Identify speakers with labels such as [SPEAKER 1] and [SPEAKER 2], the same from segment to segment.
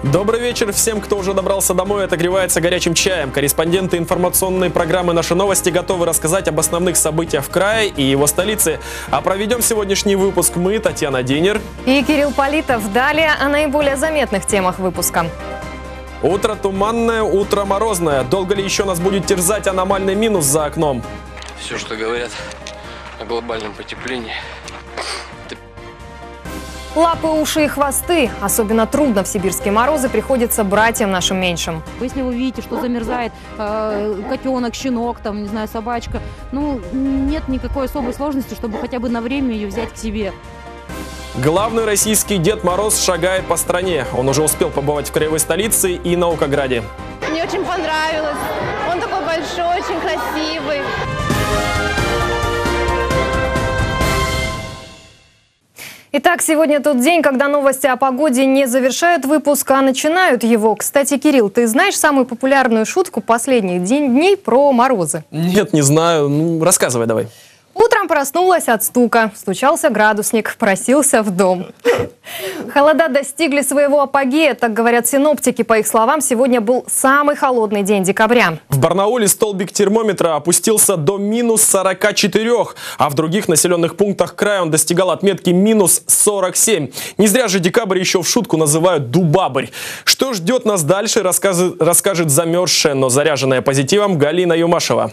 [SPEAKER 1] Добрый вечер всем, кто уже добрался домой и отогревается горячим чаем. Корреспонденты информационной программы «Наши новости» готовы рассказать об основных событиях в крае и его столице. А проведем сегодняшний выпуск мы, Татьяна Динер
[SPEAKER 2] и Кирилл Политов. Далее о наиболее заметных темах выпуска.
[SPEAKER 1] Утро туманное, утро морозное. Долго ли еще нас будет терзать аномальный минус за окном?
[SPEAKER 3] Все, что говорят о глобальном потеплении.
[SPEAKER 2] Лапы, уши и хвосты. Особенно трудно в сибирские морозы приходится братьям нашим меньшим.
[SPEAKER 4] Если вы видите, что замерзает котенок, щенок, там, не знаю, собачка, нет никакой особой сложности, чтобы хотя бы на время ее взять к себе.
[SPEAKER 1] Главный российский Дед Мороз шагает по стране. Он уже успел побывать в краевой столице и Наукограде.
[SPEAKER 5] Мне очень понравилось. Он такой большой, очень красивый.
[SPEAKER 2] Итак, сегодня тот день, когда новости о погоде не завершают выпуск, а начинают его. Кстати, Кирилл, ты знаешь самую популярную шутку последних дней про морозы?
[SPEAKER 1] Нет, не знаю. Рассказывай давай.
[SPEAKER 2] Утром проснулась от стука. Стучался градусник, просился в дом. Холода достигли своего апогея, так говорят синоптики. По их словам, сегодня был самый холодный день декабря.
[SPEAKER 1] В Барнауле столбик термометра опустился до минус 44, а в других населенных пунктах края он достигал отметки минус 47. Не зря же декабрь еще в шутку называют дубабрь. Что ждет нас дальше, расскажет замерзшая, но заряженная позитивом Галина Юмашева.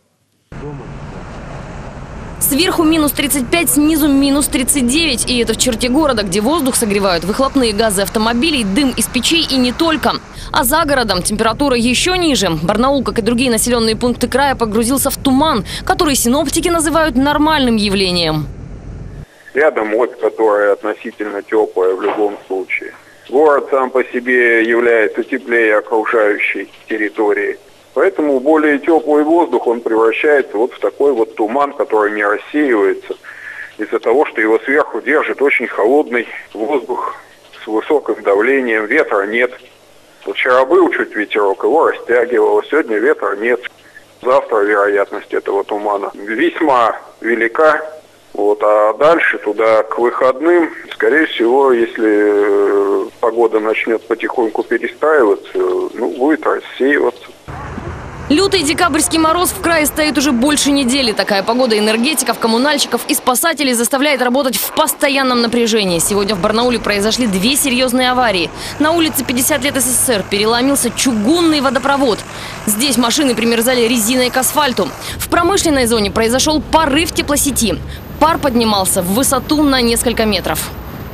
[SPEAKER 6] Сверху минус 35, снизу минус 39. И это в черте города, где воздух согревают выхлопные газы автомобилей, дым из печей и не только. А за городом температура еще ниже. Барнаул, как и другие населенные пункты края, погрузился в туман, который синоптики называют нормальным явлением.
[SPEAKER 7] Рядом ось, которая относительно теплая в любом случае. Город сам по себе является теплее окружающей территории. Поэтому более теплый воздух, он превращается вот в такой вот туман, который не рассеивается из-за того, что его сверху держит очень холодный воздух с высоким давлением, ветра нет. Вот вчера был чуть ветерок, его растягивало, сегодня ветра нет. Завтра вероятность этого тумана весьма велика. А дальше туда к выходным, скорее всего, если погода начнет потихоньку перестраиваться, будет рассеиваться.
[SPEAKER 6] Лютый декабрьский мороз в крае стоит уже больше недели. Такая погода энергетиков, коммунальщиков и спасателей заставляет работать в постоянном напряжении. Сегодня в Барнауле произошли две серьезные аварии. На улице 50 лет СССР переломился чугунный водопровод. Здесь машины примерзали резиной к асфальту. В промышленной зоне произошел порыв теплосети. Пар поднимался в высоту на несколько метров.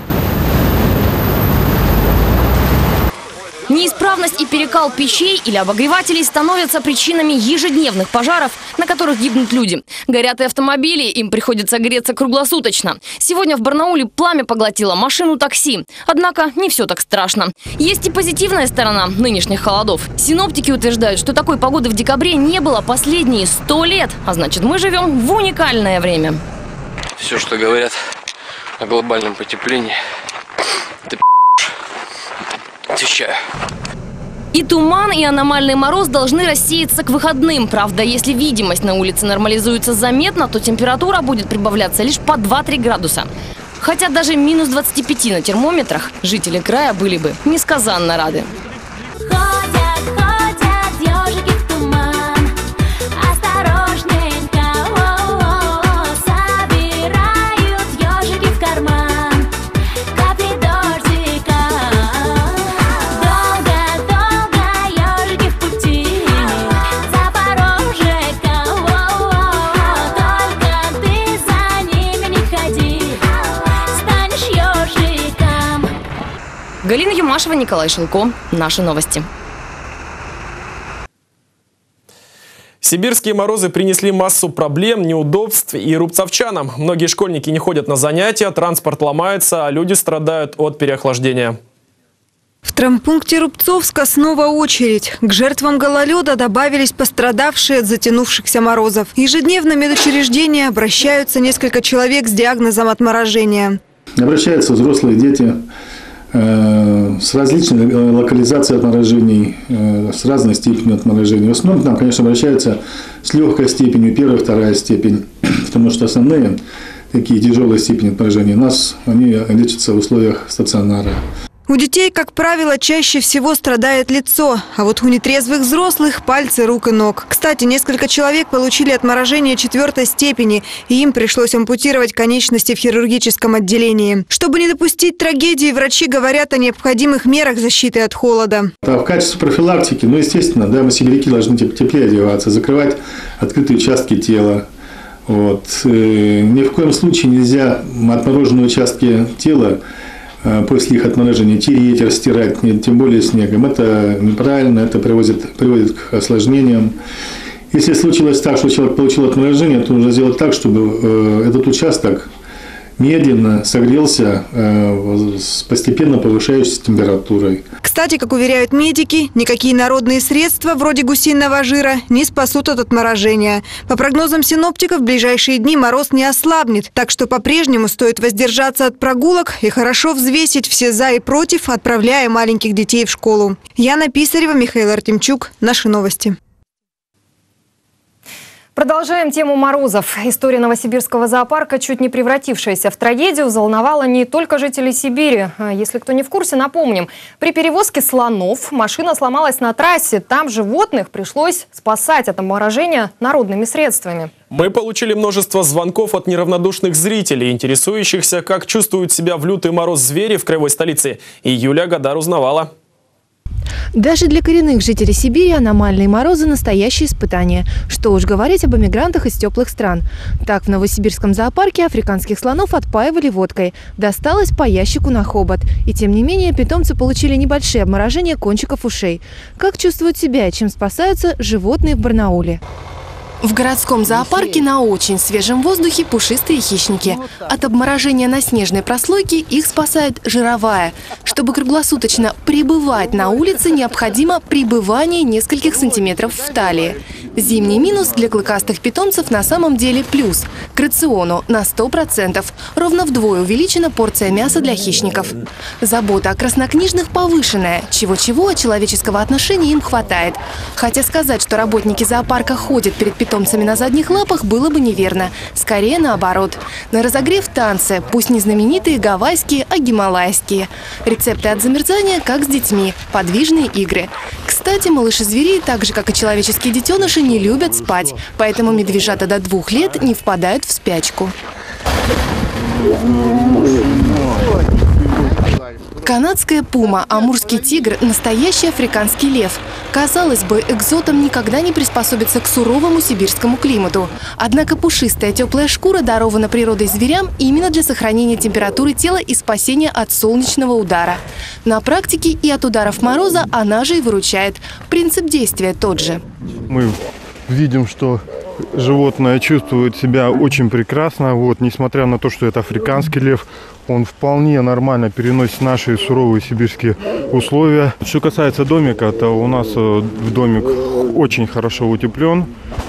[SPEAKER 6] Неисправность и перекал печей или обогревателей становятся причинами ежедневных пожаров, на которых гибнут люди. Горят и автомобили, им приходится греться круглосуточно. Сегодня в Барнауле пламя поглотило машину такси. Однако не все так страшно. Есть и позитивная сторона нынешних холодов. Синоптики утверждают, что такой погоды в декабре не было последние 100 лет. А значит, мы живем в уникальное время.
[SPEAKER 3] Все, что говорят о глобальном потеплении, отвечаю.
[SPEAKER 6] И туман, и аномальный мороз должны рассеяться к выходным. Правда, если видимость на улице нормализуется заметно, то температура будет прибавляться лишь по 2-3 градуса. Хотя даже минус 25 на термометрах жители края были бы несказанно рады. Галина Юмашева, Николай Шилко. Наши новости.
[SPEAKER 1] Сибирские морозы принесли массу проблем, неудобств и рубцовчанам. Многие школьники не ходят на занятия, транспорт ломается, а люди страдают от переохлаждения.
[SPEAKER 8] В травмпункте Рубцовска снова очередь. К жертвам гололеда добавились пострадавшие от затянувшихся морозов. Ежедневно в медучреждение обращаются несколько человек с диагнозом отморожения.
[SPEAKER 9] Обращаются взрослые, дети с различной локализацией отморожений, с разной степенью отморожения. В основном к нам, конечно, обращаются с легкой степенью, первая, вторая степень, потому что основные такие тяжелые степени отморожения у нас, они лечатся в условиях стационара.
[SPEAKER 8] У детей, как правило, чаще всего страдает лицо, а вот у нетрезвых взрослых – пальцы рук и ног. Кстати, несколько человек получили отморожение 4-й степени, и им пришлось ампутировать конечности в хирургическом отделении. Чтобы не допустить трагедии, врачи говорят о необходимых мерах защиты от холода.
[SPEAKER 9] В качестве профилактики, естественно, мы, сибиряки, должны теплее одеваться, закрывать открытые участки тела. Ни в коем случае нельзя отмороженные участки тела после их отморожения тереть, растирать, тем более снегом. Это неправильно, это приводит к осложнениям. Если случилось так, что человек получил отморожение, то нужно сделать так, чтобы этот участок медленно согрелся с постепенно повышающейся температурой.
[SPEAKER 8] Кстати, как уверяют медики, никакие народные средства вроде гусиного жира не спасут от отморожения. По прогнозам синоптиков, в ближайшие дни мороз не ослабнет, так что по-прежнему стоит воздержаться от прогулок и хорошо взвесить все «за» и «против», отправляя маленьких детей в школу. Яна Писарева, Михаил Артемчук. Наши новости.
[SPEAKER 2] Продолжаем тему морозов. История новосибирского зоопарка, чуть не превратившаяся в трагедию, взволновала не только жителей Сибири. Если кто не в курсе, напомним. При перевозке слонов машина сломалась на трассе. Там животных пришлось спасать от обморожения народными средствами.
[SPEAKER 1] Мы получили множество звонков от неравнодушных зрителей, интересующихся, как чувствуют себя в лютый мороз звери в краевой столице. И Юлия Гадар узнавала.
[SPEAKER 10] Даже для коренных жителей Сибири аномальные морозы – настоящее испытание. Что уж говорить об эмигрантах из теплых стран. Так, в новосибирском зоопарке африканских слонов отпаивали водкой. Досталось по ящику на хобот. И тем не менее питомцы получили небольшие обморожения кончиков ушей. Как чувствуют себя и чем спасаются животные в Барнауле?
[SPEAKER 11] В городском зоопарке на очень свежем воздухе пушистые хищники. От обморожения на снежной прослойке их спасает жировая. Чтобы круглосуточно пребывать на улице, необходимо пребывание нескольких сантиметров в талии. Зимний минус для клыкастых питомцев на самом деле плюс. К рациону на 100%. Ровно вдвое увеличена порция мяса для хищников. Забота о краснокнижных повышенная. Чего-чего, а человеческого отношения им хватает. Хотя сказать, что работники зоопарка ходят перед питомцами на задних лапах, было бы неверно. Скорее наоборот. На разогрев танцы, пусть не знаменитые гавайские, а гималайские. Рецепты от замерзания, как с детьми. Подвижные игры. Кстати, малыши зверей, так же как и человеческие детеныши, не любят спать. Поэтому медвежата до 2 лет не впадают в спячку. Канадская пума, амурский тигр – настоящий африканский лев. Казалось бы, экзотам никогда не приспособиться к суровому сибирскому климату. Однако пушистая теплая шкура дарована природой зверям именно для сохранения температуры тела и спасения от солнечного удара. На практике и от ударов мороза она же и выручает. Принцип действия тот же.
[SPEAKER 12] Мы видим, что животное чувствует себя очень прекрасно. Несмотря на то, что это африканский лев, он вполне нормально переносит наши суровые сибирские условия. Что касается домика, то у нас домик очень хорошо утеплен.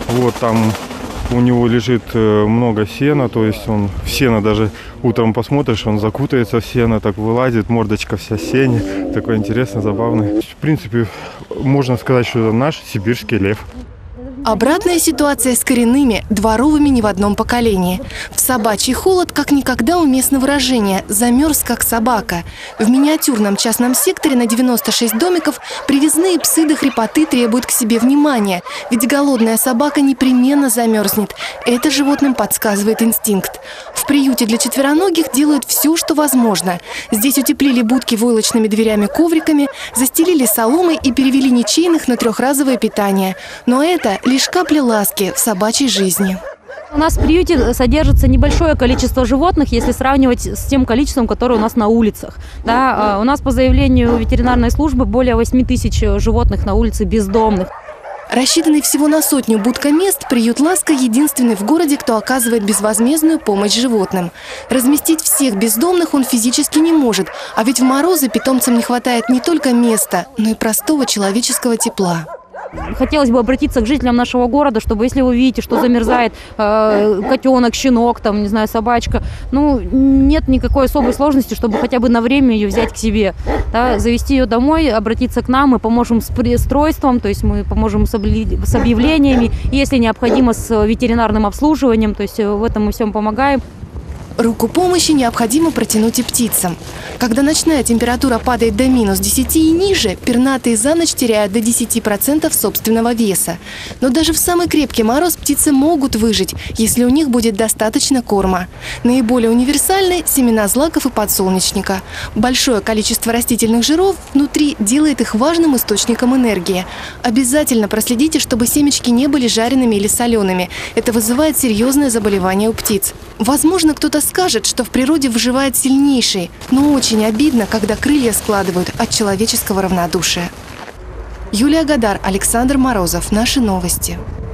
[SPEAKER 12] Там у него лежит много сена, то есть он в сено даже утром посмотришь, он закутается в сено, так вылазит, мордочка вся в сене. Такой интересный, забавный. В принципе, можно сказать, что это наш сибирский лев.
[SPEAKER 11] Обратная ситуация с коренными, дворовыми не в одном поколении. В собачий холод как никогда уместно выражение «замерз как собака». В миниатюрном частном секторе на 96 домиков привязные псы до хрипоты требуют к себе внимания. Ведь голодная собака непременно замерзнет. Это животным подсказывает инстинкт. В приюте для четвероногих делают все, что возможно. Здесь утеплили будки войлочными дверями-ковриками, застелили соломой и перевели ничейных на 3-разовое питание. Но это лишь капля ласки в собачьей жизни.
[SPEAKER 4] У нас в приюте содержится небольшое количество животных, если сравнивать с тем количеством, которое у нас на улицах. Да, у нас по заявлению ветеринарной службы более 8 тысяч животных на улице бездомных.
[SPEAKER 11] Рассчитанный всего на 100 будкомест, приют «Ласка» единственный в городе, кто оказывает безвозмездную помощь животным. Разместить всех бездомных он физически не может, а ведь в морозы питомцам не хватает не только места, но и простого человеческого тепла.
[SPEAKER 4] Хотелось бы обратиться к жителям нашего города, чтобы если вы видите, что замерзает котенок, щенок, собачка, нет никакой особой сложности, чтобы хотя бы на время ее взять к себе, да, завести ее домой, обратиться к нам, мы поможем с пристройством, то есть мы поможем с объявлениями, если необходимо с ветеринарным обслуживанием, то есть в этом мы всем помогаем.
[SPEAKER 11] Руку помощи необходимо протянуть и птицам. Когда ночная температура падает до минус 10 и ниже, пернатые за ночь теряют до 10% собственного веса. Но даже в самый крепкий мороз птицы могут выжить, если у них будет достаточно корма. Наиболее универсальны семена злаков и подсолнечника. Большое количество растительных жиров внутри делает их важным источником энергии. Обязательно проследите, чтобы семечки не были жареными или солеными. Это вызывает серьезное заболевание у птиц. Возможно, кто-то скажет, что в природе выживает сильнейший, но очень обидно, когда крылья складывают от человеческого равнодушия. Юлия Гадар, Александр Морозов. Наши новости.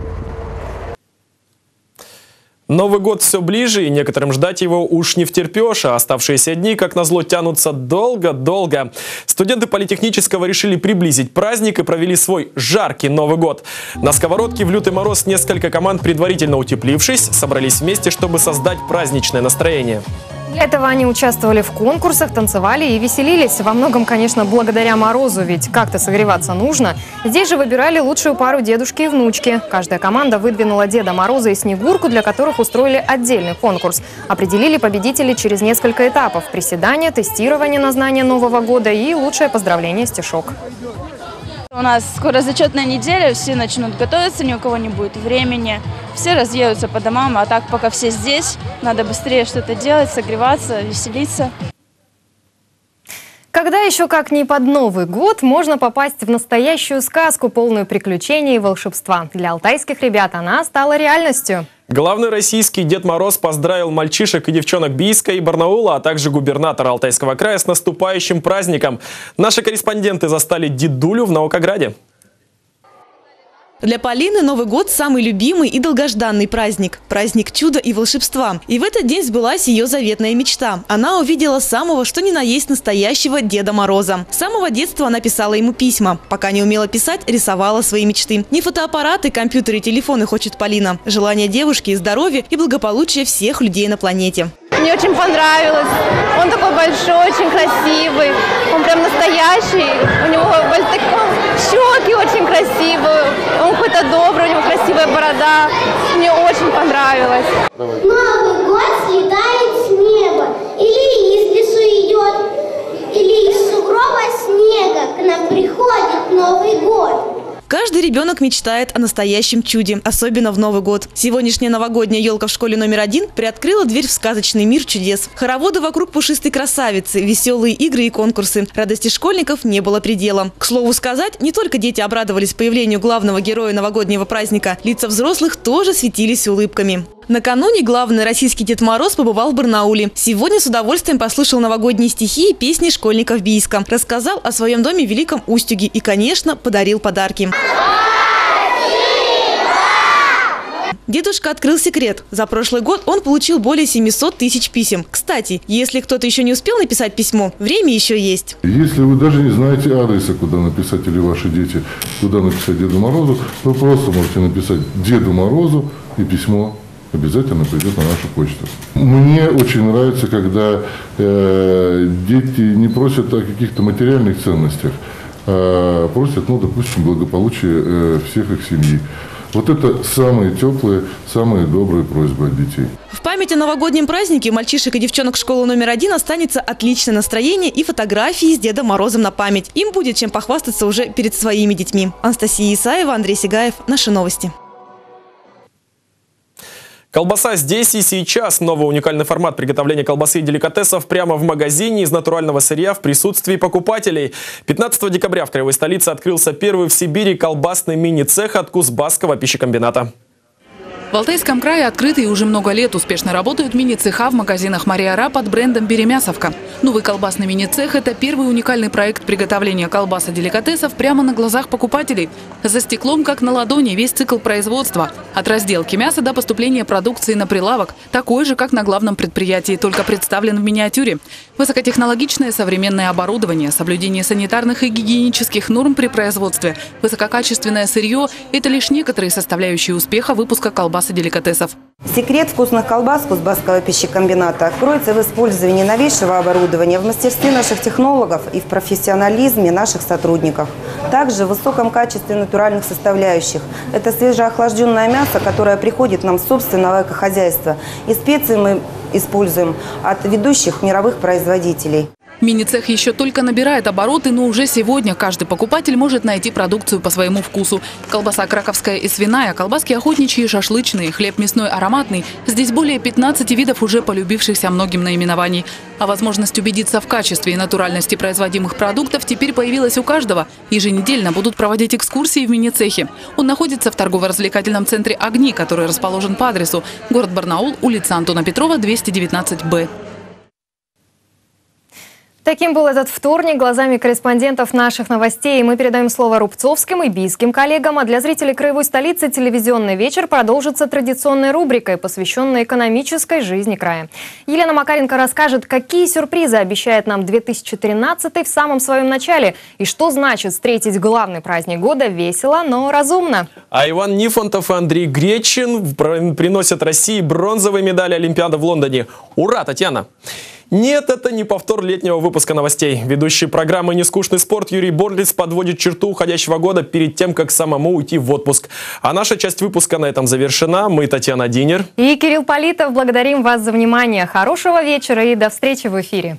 [SPEAKER 1] Новый год все ближе, и некоторым ждать его уж не втерпешь, а оставшиеся дни, как назло, тянутся долго-долго. Студенты политехнического решили приблизить праздник и провели свой жаркий Новый год. На сковородке в лютый мороз несколько команд, предварительно утеплившись, собрались вместе, чтобы создать праздничное настроение.
[SPEAKER 2] Для этого они участвовали в конкурсах, танцевали и веселились. Во многом, конечно, благодаря морозу, ведь как-то согреваться нужно. Здесь же выбирали лучшую пару дедушки и внучки. Каждая команда выдвинула Деда Мороза и Снегурку, для которых устроили отдельный конкурс. Определили победителей через несколько этапов: приседания, тестирование на знание Нового года и лучшее поздравление стишок.
[SPEAKER 13] У нас скоро зачетная неделя, все начнут готовиться, ни у кого не будет времени. Все разъедутся по домам, а так пока все здесь, надо быстрее что-то делать, согреваться, веселиться.
[SPEAKER 2] Когда еще как не под Новый год можно попасть в настоящую сказку, полную приключений и волшебства? Для алтайских ребят она стала реальностью.
[SPEAKER 1] Главный российский Дед Мороз поздравил мальчишек и девчонок Бийска и Барнаула, а также губернатора Алтайского края с наступающим праздником. Наши корреспонденты застали дедулю в Наукограде.
[SPEAKER 14] Для Полины Новый год – самый любимый и долгожданный праздник. Праздник чуда и волшебства. И в этот день сбылась ее заветная мечта. Она увидела самого, что ни на есть, настоящего Деда Мороза. С самого детства она писала ему письма. Пока не умела писать, рисовала свои мечты. Не фотоаппараты, компьютеры и телефоны хочет Полина. Желание девушки – здоровье и благополучие всех людей на планете.
[SPEAKER 5] Мне очень понравилось. Он такой большой, очень красивый. Он прям настоящий. У него щеки очень красивые. Он какой-то добрый, у него красивая борода. Мне очень понравилось.
[SPEAKER 15] Новый год слетает с неба. Или из лесу идет, или из сугроба снега. К нам приходит Новый год.
[SPEAKER 14] Каждый ребенок мечтает о настоящем чуде, особенно в Новый год. Сегодняшняя новогодняя елка в школе номер 1 приоткрыла дверь в сказочный мир чудес. Хороводы вокруг пушистой красавицы, веселые игры и конкурсы. Радости школьников не было предела. К слову сказать, не только дети обрадовались появлению главного героя новогоднего праздника, лица взрослых тоже светились улыбками. Накануне главный российский Дед Мороз побывал в Барнауле. Сегодня с удовольствием послушал новогодние стихи и песни школьников Бийска. Рассказал о своем доме в Великом Устюге и, конечно, подарил подарки. Дедушка открыл секрет. За прошлый год он получил более 700 тысяч писем. Кстати, если кто-то еще не успел написать письмо, время еще есть.
[SPEAKER 16] Если вы даже не знаете адреса, куда написать, или ваши дети, куда написать Деду Морозу, вы просто можете написать Деду Морозу, и письмо обязательно придет на нашу почту. Мне очень нравится, когда дети не просят о каких-то материальных ценностях, а просят, допустим, благополучия всех их семьи. Вот это самые теплые, самые добрые просьбы от детей.
[SPEAKER 14] В память о новогоднем празднике у мальчишек и девчонок школы номер 1 останется отличное настроение и фотографии с Дедом Морозом на память. Им будет чем похвастаться уже перед своими детьми. Анастасия Исаева, Андрей Сигаев. Наши новости.
[SPEAKER 1] Колбаса здесь и сейчас. Новый уникальный формат приготовления колбасы и деликатесов прямо в магазине из натурального сырья в присутствии покупателей. 15 декабря в краевой столице открылся первый в Сибири колбасный мини-цех от Кузбасского пищекомбината.
[SPEAKER 17] В Алтайском крае открытые уже много лет успешно работают мини-цеха в магазинах «Мария-Ра» под брендом «Беремясовка». Новый колбасный мини-цех – это первый уникальный проект приготовления колбас и деликатесов прямо на глазах покупателей. За стеклом, как на ладони, весь цикл производства. От разделки мяса до поступления продукции на прилавок. Такой же, как на главном предприятии, только представлен в миниатюре. Высокотехнологичное современное оборудование, соблюдение санитарных и гигиенических норм при производстве, высококачественное сырье – это лишь некоторые составляющие успеха выпуска колбас и деликатесов.
[SPEAKER 18] Секрет вкусных колбас Кузбасского пищекомбината кроется в использовании новейшего оборудования, в мастерстве наших технологов и в профессионализме наших сотрудников. Также в высоком качестве натуральных составляющих. Это свежеохлажденное мясо, которое приходит нам с собственного экохозяйства. И специи мы используем от ведущих мировых производителей.
[SPEAKER 17] Мини-цех еще только набирает обороты, но уже сегодня каждый покупатель может найти продукцию по своему вкусу. Колбаса краковская и свиная, колбаски охотничьи, шашлычные, хлеб мясной ароматный. Здесь более 15 видов уже полюбившихся многим наименований. А возможность убедиться в качестве и натуральности производимых продуктов теперь появилась у каждого. Еженедельно будут проводить экскурсии в мини-цехе. Он находится в торгово-развлекательном центре «Огни», который расположен по адресу город Барнаул, улица Антона Петрова, 219-Б.
[SPEAKER 2] Таким был этот вторник глазами корреспондентов наших новостей. Мы передаем слово рубцовским и бийским коллегам. А для зрителей краевой столицы телевизионный вечер продолжится традиционной рубрикой, посвященной экономической жизни края. Елена Макаренко расскажет, какие сюрпризы обещает нам 2013 в самом своем начале. И что значит встретить главный праздник года весело, но разумно.
[SPEAKER 1] А Иван Нифонтов и Андрей Гречин приносят России бронзовые медали Олимпиады в Лондоне. Ура, Татьяна! Нет, это не повтор летнего выпуска новостей. Ведущий программы «Нескучный спорт» Юрий Борлиц подводит черту уходящего года перед тем, как самому уйти в отпуск. А наша часть выпуска на этом завершена. Мы, Татьяна Динер
[SPEAKER 2] и Кирилл Политов, благодарим вас за внимание. Хорошего вечера и до встречи в эфире.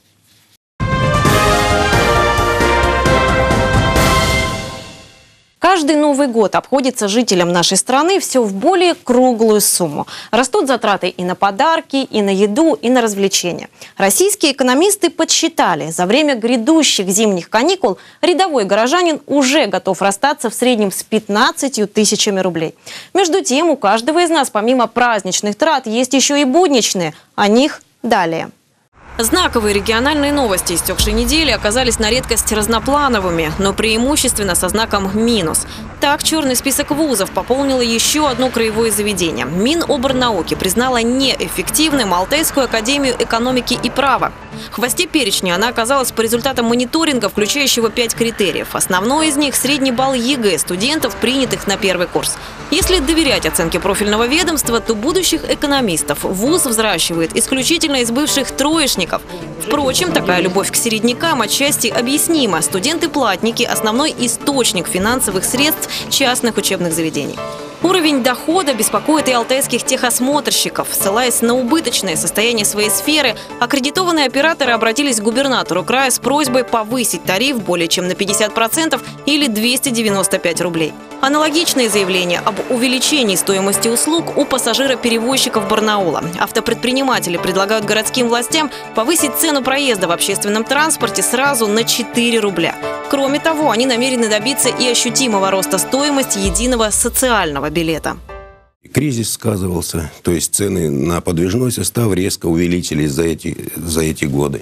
[SPEAKER 19] Каждый Новый год обходится жителям нашей страны все в более круглую сумму. Растут затраты и на подарки, и на еду, и на развлечения. Российские экономисты подсчитали, за время грядущих зимних каникул рядовой горожанин уже готов расстаться в среднем с 15 тысячами рублей. Между тем, у каждого из нас помимо праздничных трат есть еще и будничные. О них далее. Знаковые региональные новости истекшей недели оказались на редкость разноплановыми, но преимущественно со знаком «минус». Так, черный список вузов пополнило еще одно краевое заведение. Миноборнауки признала неэффективным Алтайскую академию экономики и права. В хвосте перечня она оказалась по результатам мониторинга, включающего 5 критериев. Основной из них – средний балл ЕГЭ студентов, принятых на первый курс. Если доверять оценке профильного ведомства, то будущих экономистов вуз взращивает исключительно из бывших троечников. Впрочем, такая любовь к середнякам отчасти объяснима. Студенты-платники – основной источник финансовых средств частных учебных заведений. Уровень дохода беспокоит и алтайских техосмотрщиков. Ссылаясь на убыточное состояние своей сферы, аккредитованные операторы обратились к губернатору края с просьбой повысить тариф более чем на 50% или 295 рублей. Аналогичные заявления об увеличении стоимости услуг у пассажироперевозчиков Барнаула. Автопредприниматели предлагают городским властям повысить цену проезда в общественном транспорте сразу на 4 рубля. Кроме того, они намерены добиться и ощутимого роста стоимости единого социального билета.
[SPEAKER 20] Кризис сказывался, то есть цены на подвижной состав резко увеличились за эти годы.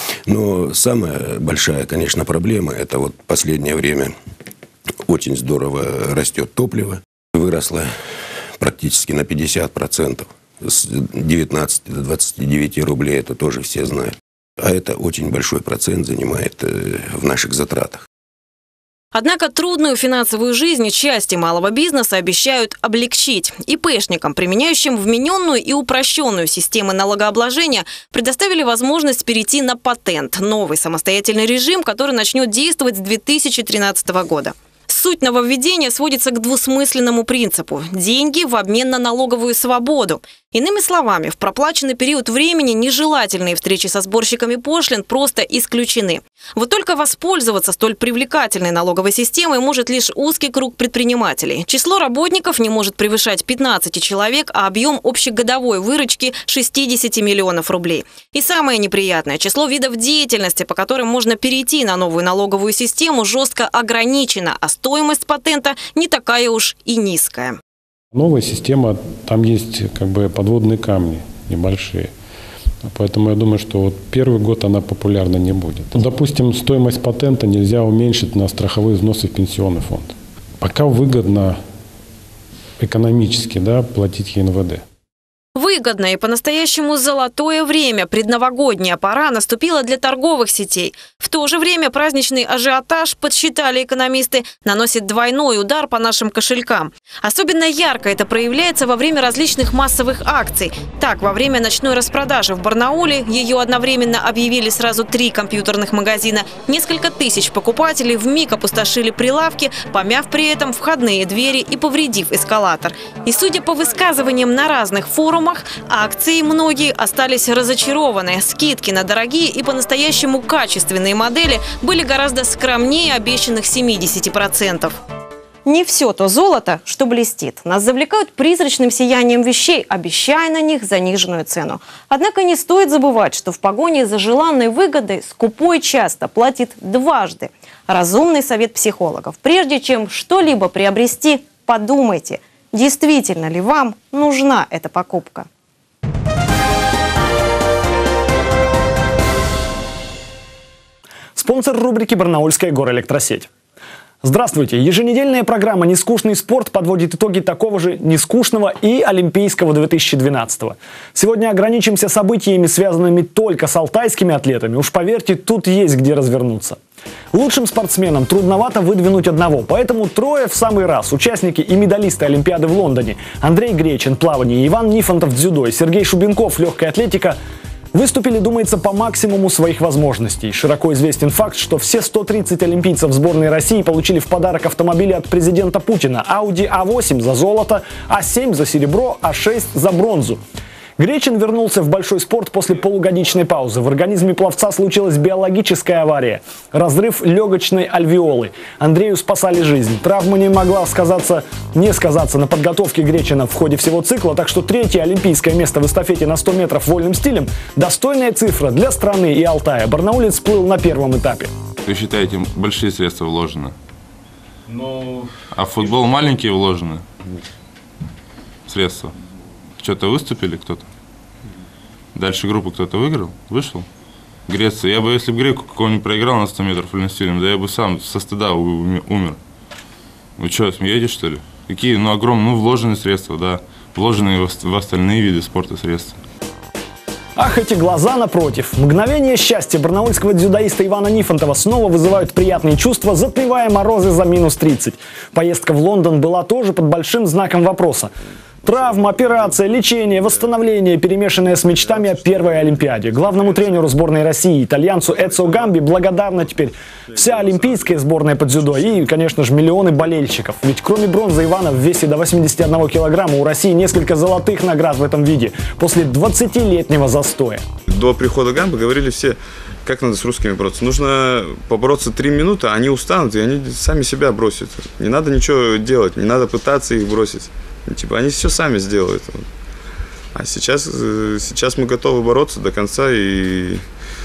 [SPEAKER 20] Но самая большая, конечно, проблема – это вот последнее время очень здорово растет топливо. Выросло практически на 50%. С 19 до 29 рублей, это тоже все знают. А это очень большой процент занимает в наших затратах.
[SPEAKER 19] Однако трудную финансовую жизнь части малого бизнеса обещают облегчить. ИПшникам, применяющим вмененную и упрощенную системы налогообложения, предоставили возможность перейти на патент – новый самостоятельный режим, который начнет действовать с 2013 года. Суть нововведения сводится к двусмысленному принципу – деньги в обмен на налоговую свободу. Иными словами, в проплаченный период времени нежелательные встречи со сборщиками пошлин просто исключены. Вот только воспользоваться столь привлекательной налоговой системой может лишь узкий круг предпринимателей. Число работников не может превышать 15 человек, а объем общегодовой выручки – 60 миллионов рублей. И самое неприятное – число видов деятельности, по которым можно перейти на новую налоговую систему, жестко ограничено, а стоимость патента не такая уж и низкая.
[SPEAKER 21] Новая система, там есть как бы подводные камни небольшие. Поэтому я думаю, что вот первый год она популярна не будет. Допустим, стоимость патента нельзя уменьшить на страховые взносы в пенсионный фонд. Пока выгодно экономически, платить ЕНВД.
[SPEAKER 19] Вы Выгодное и по-настоящему золотое время, предновогодняя пора, наступила для торговых сетей. В то же время праздничный ажиотаж, подсчитали экономисты, наносит двойной удар по нашим кошелькам. Особенно ярко это проявляется во время различных массовых акций. Так, во время ночной распродажи в Барнауле, ее одновременно объявили сразу 3 компьютерных магазина, несколько тысяч покупателей вмиг опустошили прилавки, помяв при этом входные двери и повредив эскалатор. И судя по высказываниям на разных форумах, акции многие остались разочарованы. Скидки на дорогие и по-настоящему качественные модели были гораздо скромнее обещанных 70%. Не все то золото, что блестит. Нас завлекают призрачным сиянием вещей, обещая на них заниженную цену. Однако не стоит забывать, что в погоне за желанной выгодой скупой часто платит дважды. Разумный совет психологов. Прежде чем что-либо приобрести, подумайте, действительно ли вам нужна эта покупка.
[SPEAKER 7] Спонсор рубрики «Барнаульская горэлектросеть». Здравствуйте! Еженедельная программа «Нескучный спорт» подводит итоги такого же нескучного и олимпийского 2012. Сегодня ограничимся событиями, связанными только с алтайскими атлетами. Уж поверьте, тут есть где развернуться. Лучшим спортсменам трудновато выдвинуть одного, поэтому 3 в самый раз. Участники и медалисты Олимпиады в Лондоне. Андрей Гречин – плавание, Иван Нифонтов – дзюдо, Сергей Шубенков – легкая атлетика – выступили, думается, по максимуму своих возможностей. Широко известен факт, что все 130 олимпийцев сборной России получили в подарок автомобили от президента Путина. Audi A8 за золото, A7 за серебро, A6 за бронзу. Гречин вернулся в большой спорт после полугодичной паузы. В организме пловца случилась биологическая авария. Разрыв легочной альвеолы. Андрею спасали жизнь. Травма не могла не сказаться на подготовке Гречина в ходе всего цикла, так что 3-е олимпийское место в эстафете на 100 метров вольным стилем – достойная цифра для страны и Алтая. Барнаулец плыл на первом этапе.
[SPEAKER 22] Вы считаете, большие средства вложены? А в футбол маленькие вложены средства? Что-то выступили кто-то? Дальше группу кто-то выиграл? Вышел? Греция. Я бы, если бы Греку какого-нибудь проиграл на 100 метров вольным стилем, да я бы сам со стыда умер. Вы что, смеетесь, что ли? Какие, огромные, вложенные средства, да. Вложенные в остальные виды спорта средства.
[SPEAKER 7] Ах, эти глаза напротив. Мгновение счастья барнаульского дзюдоиста Ивана Нифонтова снова вызывают приятные чувства, затмевая морозы за минус 30. Поездка в Лондон была тоже под большим знаком вопроса. Травма, операция, лечение, восстановление, перемешанное с мечтами о первой Олимпиаде. Главному тренеру сборной России, итальянцу Эцио Гамби, благодарна теперь вся олимпийская сборная по дзюдо и, конечно же, миллионы болельщиков. Ведь кроме бронзы Ивана в весе до 81 килограмма у России несколько золотых наград в этом виде после 20-летнего застоя.
[SPEAKER 23] До прихода Гамби говорили все, как надо с русскими бороться. Нужно побороться 3 минуты, они устанут и они сами себя бросят. Не надо ничего делать, не надо пытаться их бросить. Типа они все сами сделают. А сейчас мы готовы бороться до конца, и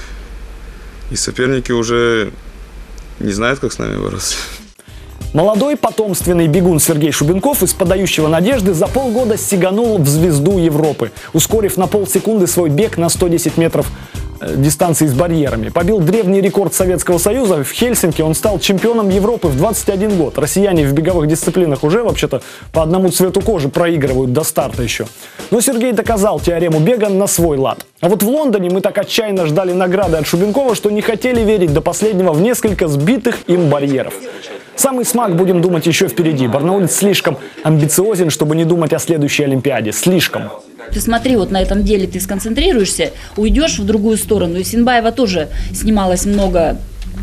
[SPEAKER 23] соперники уже не знают, как с нами бороться.
[SPEAKER 7] Молодой потомственный бегун Сергей Шубенков из подающего надежды за полгода сиганул в звезду Европы, ускорив на полсекунды свой бег на 110 метров дистанции с барьерами. Побил древний рекорд Советского Союза. В Хельсинки он стал чемпионом Европы в 21 год. Россияне в беговых дисциплинах уже вообще-то по одному цвету кожи проигрывают до старта еще. Но Сергей доказал теорему бега на свой лад. А вот в Лондоне мы так отчаянно ждали награды от Шубенкова, что не хотели верить до последнего в несколько сбитых им барьеров. Самый смак, будем думать, еще впереди. Барнаулец слишком амбициозен, чтобы не думать о следующей Олимпиаде. Слишком.
[SPEAKER 24] Ты смотри, вот на этом деле ты сконцентрируешься, уйдешь в другую сторону. И Синбаева тоже снималась много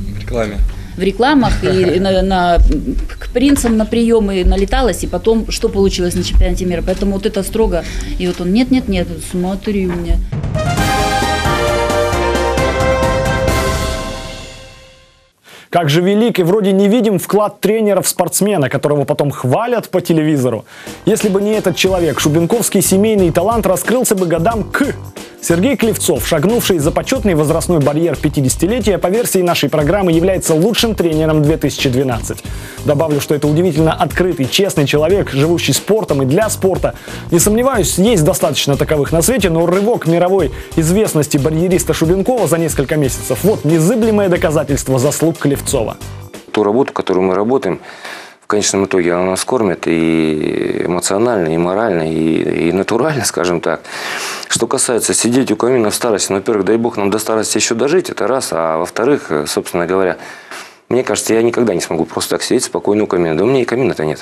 [SPEAKER 24] в рекламах, и к принцам на приемы налеталась, и потом что получилось на чемпионате мира. Поэтому вот это строго. И вот он, нет, смотри у меня.
[SPEAKER 7] Как же велик и вроде не видим вклад тренера в спортсмена, которого потом хвалят по телевизору. Если бы не этот человек, шубенковский семейный талант раскрылся бы годам к. Сергей Клевцов, шагнувший за почетный возрастной барьер 50-летия, по версии нашей программы является лучшим тренером 2012. Добавлю, что это удивительно открытый, честный человек, живущий спортом и для спорта. Не сомневаюсь, есть достаточно таковых на свете, но рывок мировой известности барьериста Шубенкова за несколько месяцев – вот незыблемое доказательство заслуг Клевцова.
[SPEAKER 25] Ту работу, которую мы работаем,
[SPEAKER 3] в конечном итоге она нас кормит и эмоционально, и морально, и натурально, скажем так. Что касается сидеть у камина в старости, во-первых, дай бог нам до старости еще дожить, это раз, а во-вторых, собственно говоря, мне кажется, я никогда не смогу просто так сидеть спокойно у камина. Да у меня и камина-то нет.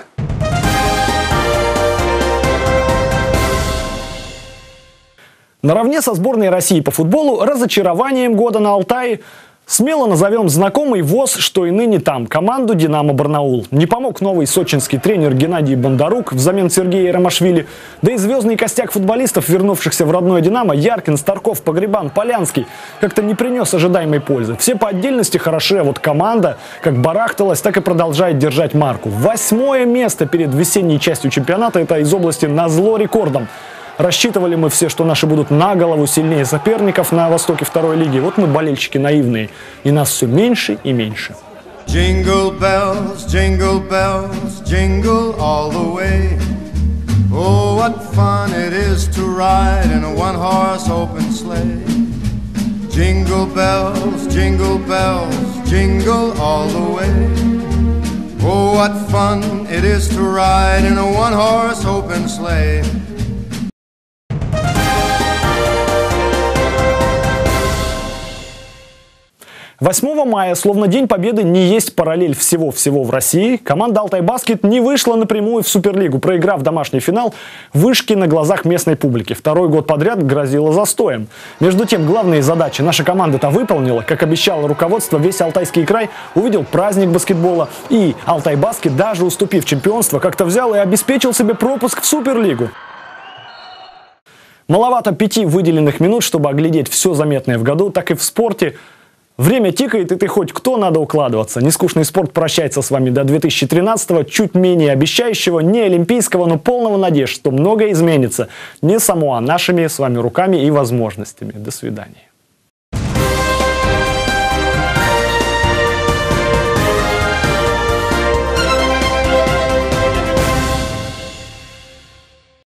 [SPEAKER 7] Наравне со сборной России по футболу разочарованием года на Алтае смело назовем знакомый ВОЗ, что и ныне там, команду «Динамо Барнаул». Не помог новый сочинский тренер Геннадий Бондарук взамен Сергея Ромашвили, да и звездный костяк футболистов, вернувшихся в родное «Динамо», Яркин, Старков, Погребан, Полянский, как-то не принес ожидаемой пользы. Все по отдельности хороши, а вот команда как барахталась, так и продолжает держать марку. 8-е место перед весенней частью чемпионата – это из области назло рекордом. Рассчитывали мы все, что наши будут на голову сильнее соперников на востоке второй лиги. Вот мы болельщики наивные. И нас все меньше и меньше.
[SPEAKER 6] Jingle bells, jingle all the way. Oh, what fun it is to ride in a one-horse open sleigh. Jingle bells, jingle all the way. Oh, what fun it is to ride in a one-horse open sleigh.
[SPEAKER 7] 8 мая, словно День Победы не есть параллель всего-всего в России, команда «Алтай Баскет» не вышла напрямую в Суперлигу, проиграв домашний финал Вышки на глазах местной публики. Второй год подряд грозило застоем. Между тем, главные задачи наша команда-то выполнила. Как обещало руководство, весь Алтайский край увидел праздник баскетбола. И «Алтай Баскет», даже уступив чемпионство, как-то взял и обеспечил себе пропуск в Суперлигу. Маловато 5 выделенных минут, чтобы оглядеть все заметное в году, так и в спорте. Время тикает, и ты хоть кто, надо укладываться. Нескучный спорт прощается с вами до 2013-го, чуть менее обещающего, не олимпийского, но полного надежд, что многое изменится. Не само, а нашими с вами руками и возможностями. До свидания.